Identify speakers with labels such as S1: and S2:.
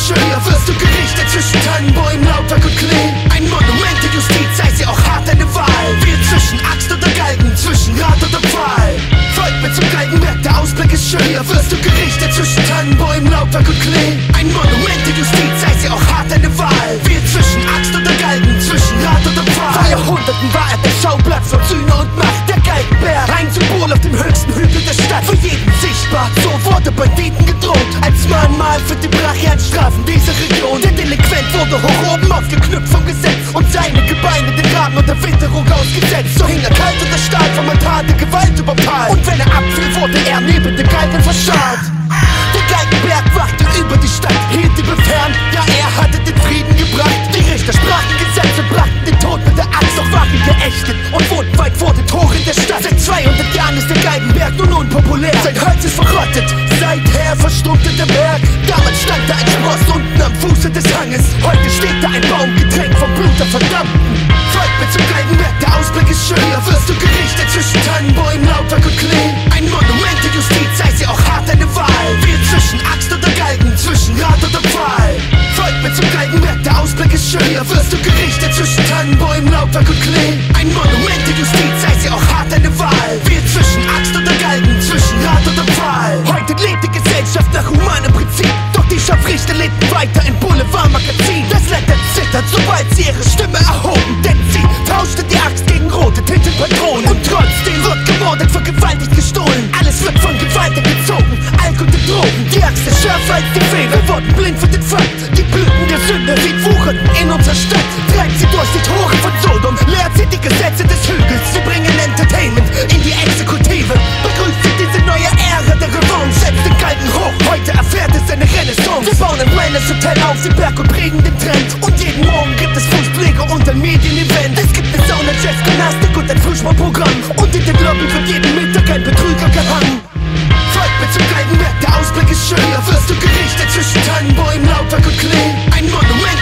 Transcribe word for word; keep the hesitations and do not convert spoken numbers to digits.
S1: schön, da wirst du gerichtet zwischen Tannenbäumen, Laubwerk und Klee. Ein Monument der Justiz, sei sie auch hart deine Wahl. Wir zwischen Axt oder Galgen, zwischen Rat oder Pfahl. Folgt mir zum Galgenberg, der Ausblick ist schön, da wirst du gerichtet zwischen Tannenbäumen, Laubwerk und Klee. Ein Monument der Justiz, sei sie auch hart deine Wahl. Wir zwischen Axt oder Galgen, zwischen Rat oder Pfahl. Vor Jahrhunderten war er der Schauplatz von Sühne und Macht. Der Galgenberg, ein Symbol auf dem höchsten Hügel der Stadt. Für jeden sichtbar, so wurde Banditen gedroht. Als Mahnmal für die brachialen Strafen dieser Region. Der Delinquent wurde hoch oben aufgeknüpft vom Gesetz und seine Gebeine den Graben und der Witterung ausgesetzt. So hing er kalt unter Stahl, vom Altar der Gewalt überpalt. Und wenn er abfiel, wurde er neben den Galgen verscharrt. Der Galgenberg wachte über die Stadt, hielt die fern, ja er hatte den Frieden gebracht. Die Richter sprachen Gesetze, brachten den Tod mit der Axt, doch waren geächtet und wohnten weit vor den Toren der Stadt. Seit zweihundert Jahren ist der Galgenberg nun unpopulär. Sein Holz ist verrottet, seither verstummte der Berg. Damals stand da ein Spross unten am Fuße des Hanges. Heute steht da ein Baum, getränkt vom Blut der Verdammten. Folgt mir zum Galgenberg, der Ausblick ist schön, da wirst du gerichtet zwischen Tannenbäumen, Laubwerk und Klee. Ein Monument der Justiz, sei sie auch hart deine Wahl. Wir zwischen Axt oder Galgen, zwischen Rat oder Pfahl. Folgt mir zum Galgenberg, der Ausblick ist schön, da wirst du gerichtet zwischen Tannenbäumen, Laubwerk und Klee. Ein Monument der Justiz, sei sie auch hart deine Wahl. Wir zwischen Axt oder Galgen, zwischen Rat oder Pfahl. Heute lebt die Gesellschaft nach humanem Prinzip, doch die Scharfrichter lebten weiter in Boulevardmagazin. Das Land erzittert, sobald sie ihre Stimme erhoben, denn sie tauschte die Axt gegen rote Tintenpatronen. Und trotzdem wird gemordet, vergewaltigt, gestohlen. Alles wird von Gewalt gezogen, Alkohol und Drogen. Die Axt ist schärfer als die Feder, wir wurden blind für den Fakt. Die Blüten der Sünde, wie wucherten in unserer Stadt. Treibt sie durch die Tore von Sodom, lehrt sie die Gesetze des Hügels. Sie bringen Entertainment in die Exekutive. Begrüßt sie diese neue Ära der Revanche. Setzt den Galgen hoch, heute erfährt es eine Renaissance. Wir bauen ein Wellness-Hotel auf den Berg und prägen den Trend. Und jeden Morgen gibt es Fußpflege und ein Medien-Event. Es gibt eine Sauna, Jazz, Gymnastik und ein Frühsportprogramm. Und in den Lobby wird jeden Mittag ein Betrüger gehangen. Folgt mir zum Galgenberg, der Ausblick ist schön, da wirst du gerichtet zwischen Tannenbäumen, Laubwerk und Klee. Ein Monument